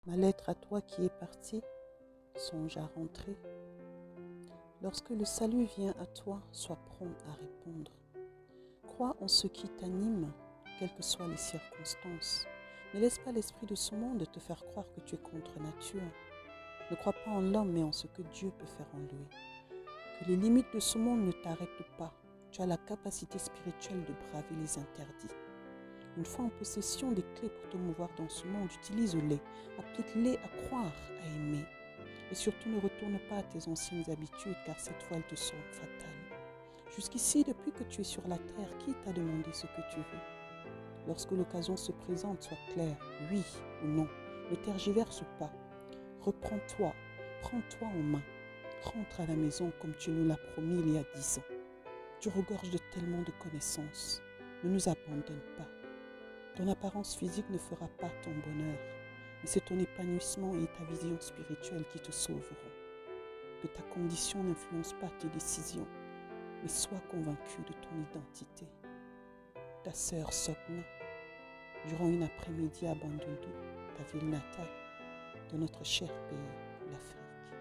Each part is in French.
Ma lettre à toi qui es parti, songe à rentrer. Lorsque le salut vient à toi, sois prompt à répondre. Crois en ce qui t'anime, quelles que soient les circonstances. Ne laisse pas l'esprit de ce monde te faire croire que tu es contre nature. Ne crois pas en l'homme, mais en ce que Dieu peut faire en lui. Que les limites de ce monde ne t'arrêtent pas. Tu as la capacité spirituelle de braver les interdits. Une fois en possession des clés pour te mouvoir dans ce monde, utilise-les, applique-les à croire, à aimer. Et surtout ne retourne pas à tes anciennes habitudes, car cette fois elles te seront fatales. Jusqu'ici, depuis que tu es sur la terre, qui t'a demandé ce que tu veux? Lorsque l'occasion se présente, sois clair, oui ou non. Ne tergiverse pas. Reprends-toi, prends-toi en main. Rentre à la maison comme tu nous l'as promis il y a 10 ans. Tu regorges de tellement de connaissances. Ne nous abandonne pas. Ton apparence physique ne fera pas ton bonheur, mais c'est ton épanouissement et ta vision spirituelle qui te sauveront. Que ta condition n'influence pas tes décisions, mais sois convaincu de ton identité. Ta sœur Sokna, durant une après-midi à Bandundu, ta ville natale, de notre cher pays, l'Afrique.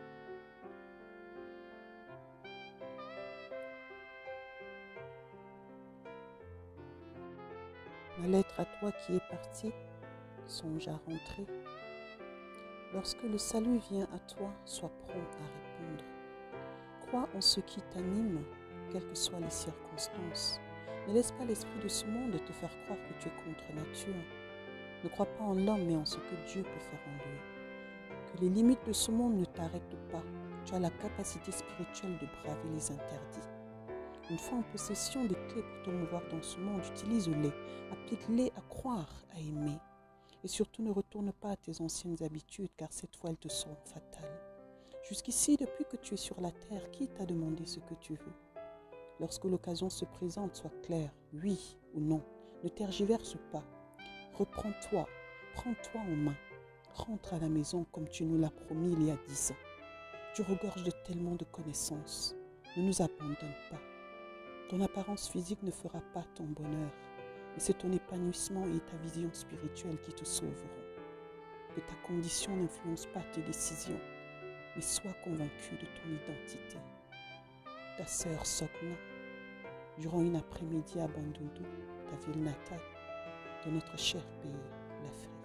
Ma lettre à toi qui es parti, songe à rentrer. Lorsque le salut vient à toi, sois prompt à répondre. Crois en ce qui t'anime, quelles que soient les circonstances. Ne laisse pas l'esprit de ce monde te faire croire que tu es contre nature. Ne crois pas en l'homme, mais en ce que Dieu peut faire en lui. Que les limites de ce monde ne t'arrêtent pas. Tu as la capacité spirituelle de braver les interdits. Une fois en possession des clés pour te mouvoir dans ce monde, utilise-les, applique-les à croire, à aimer. Et surtout ne retourne pas à tes anciennes habitudes, car cette fois elles te seront fatales. Jusqu'ici, depuis que tu es sur la terre, qui t'a demandé ce que tu veux? Lorsque l'occasion se présente, sois clair, oui ou non. Ne tergiverse pas. Reprends-toi, prends-toi en main. Rentre à la maison comme tu nous l'as promis il y a 10 ans. Tu regorges de tellement de connaissances. Ne nous abandonne pas. Ton apparence physique ne fera pas ton bonheur, mais c'est ton épanouissement et ta vision spirituelle qui te sauveront. Que ta condition n'influence pas tes décisions, mais sois convaincu de ton identité. Ta sœur Sokna, durant une après-midi à Bandundu, ta ville natale, de notre cher pays, l'Afrique.